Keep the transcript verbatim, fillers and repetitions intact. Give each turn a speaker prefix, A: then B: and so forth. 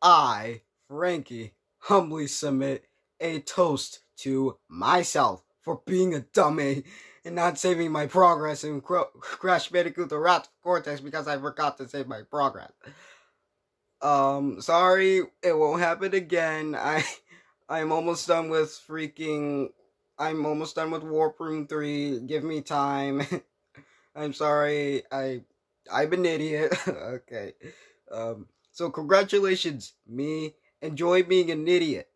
A: I, Frankie, humbly submit a toast to myself for being a dummy and not saving my progress in Crash Bandicoot the Wrath of Cortex because I forgot to save my progress. Um, sorry, it won't happen again. I, I'm almost done with freaking, I'm almost done with Warp Room three. Give me time. I'm sorry, I, I'm an idiot. Okay. Um, so congratulations, me. Enjoy being an idiot.